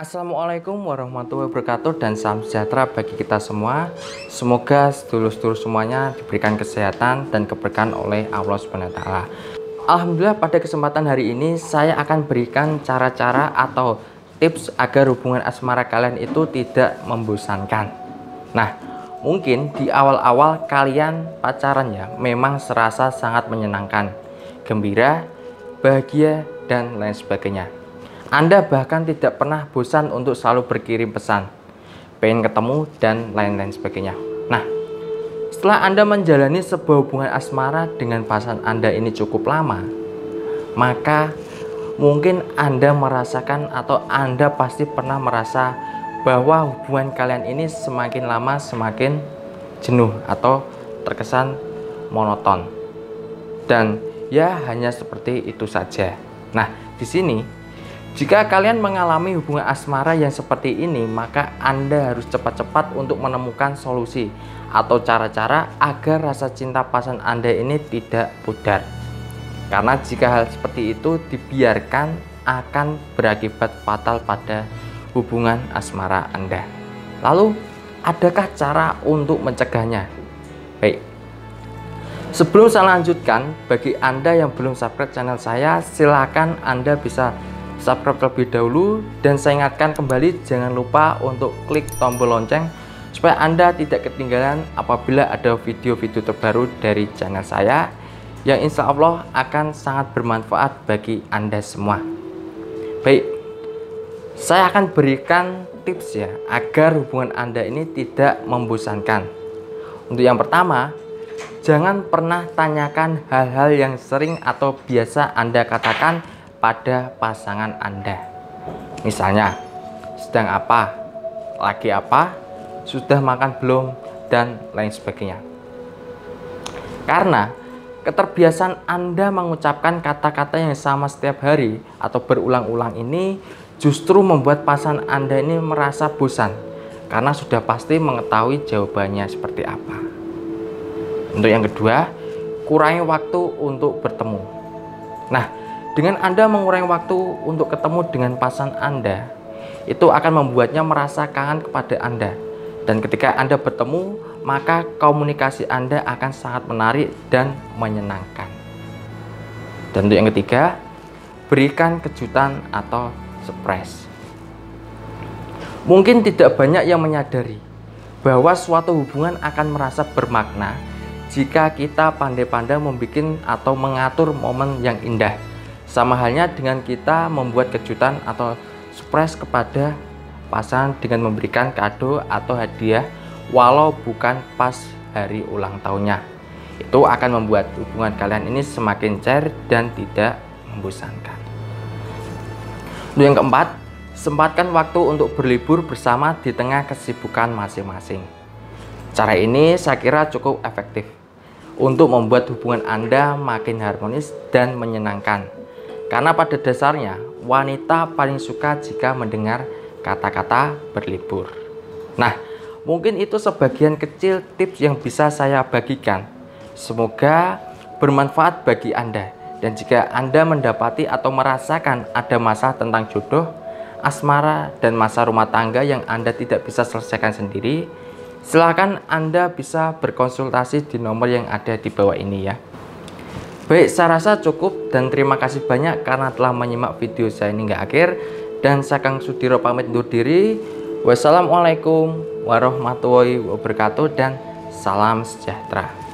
Assalamualaikum warahmatullahi wabarakatuh dan salam sejahtera bagi kita semua. Semoga sedulur-sedulur semuanya diberikan kesehatan dan keberkahan oleh Allah Subhanahu wa taala. Alhamdulillah, pada kesempatan hari ini saya akan berikan cara-cara atau tips agar hubungan asmara kalian itu tidak membosankan. Nah, mungkin di awal-awal kalian pacaran ya memang serasa sangat menyenangkan, gembira, bahagia, dan lain sebagainya. Anda bahkan tidak pernah bosan untuk selalu berkirim pesan, pengen ketemu, dan lain-lain sebagainya. Nah, setelah Anda menjalani sebuah hubungan asmara dengan pasangan Anda ini cukup lama, maka mungkin Anda merasakan atau Anda pasti pernah merasa bahwa hubungan kalian ini semakin lama semakin jenuh atau terkesan monoton. Dan ya hanya seperti itu saja. Nah, di sini jika kalian mengalami hubungan asmara yang seperti ini, maka Anda harus cepat-cepat untuk menemukan solusi atau cara-cara agar rasa cinta pasangan Anda ini tidak pudar. Karena jika hal seperti itu dibiarkan akan berakibat fatal pada hubungan asmara Anda. Lalu, adakah cara untuk mencegahnya? Baik. Sebelum saya lanjutkan, bagi Anda yang belum subscribe channel saya, silakan Anda bisa subscribe terlebih dahulu, dan saya ingatkan kembali jangan lupa untuk klik tombol lonceng supaya Anda tidak ketinggalan apabila ada video-video terbaru dari channel saya yang insya Allah akan sangat bermanfaat bagi Anda semua. Baik, saya akan berikan tips ya agar hubungan Anda ini tidak membosankan. Untuk yang pertama, jangan pernah tanyakan hal-hal yang sering atau biasa Anda katakan pada pasangan Anda. Misalnya, sedang apa, lagi apa, sudah makan belum, dan lain sebagainya. Karena keterbiasaan Anda mengucapkan kata-kata yang sama setiap hari atau berulang-ulang ini justru membuat pasangan Anda ini merasa bosan karena sudah pasti mengetahui jawabannya seperti apa. Untuk yang kedua, kurangi waktu untuk bertemu. Nah, dengan Anda mengurangi waktu untuk ketemu dengan pasangan Anda, itu akan membuatnya merasa kangen kepada Anda. Dan ketika Anda bertemu, maka komunikasi Anda akan sangat menarik dan menyenangkan. Dan untuk yang ketiga, berikan kejutan atau surprise. Mungkin tidak banyak yang menyadari bahwa suatu hubungan akan merasa bermakna jika kita pandai-pandai membuat atau mengatur momen yang indah. Sama halnya dengan kita membuat kejutan atau surprise kepada pasangan dengan memberikan kado atau hadiah walau bukan pas hari ulang tahunnya. Itu akan membuat hubungan kalian ini semakin cair dan tidak membosankan. Untuk yang keempat, sempatkan waktu untuk berlibur bersama di tengah kesibukan masing-masing. Cara ini saya kira cukup efektif untuk membuat hubungan Anda makin harmonis dan menyenangkan. Karena pada dasarnya wanita paling suka jika mendengar kata-kata berlibur. Nah, mungkin itu sebagian kecil tips yang bisa saya bagikan. Semoga bermanfaat bagi Anda. Dan jika Anda mendapati atau merasakan ada masalah tentang jodoh, asmara, dan masa rumah tangga yang Anda tidak bisa selesaikan sendiri, silakan Anda bisa berkonsultasi di nomor yang ada di bawah ini ya. Baik, saya rasa cukup dan terima kasih banyak karena telah menyimak video saya hingga akhir. Dan saya Kang Sudiro pamit undur diri. Wassalamualaikum warahmatullahi wabarakatuh dan salam sejahtera.